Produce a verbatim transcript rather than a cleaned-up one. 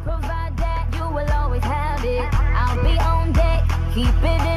Provide that you will always have it. I'll be on deck, keep it in.